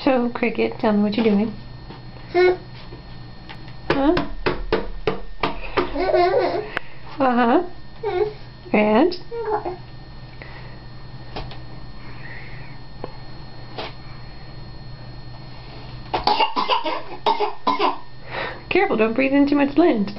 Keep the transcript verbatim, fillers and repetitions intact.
So, Cricket, tell me what you're doing. Huh? Huh? Uh-huh. And? Careful, don't breathe in too much lint.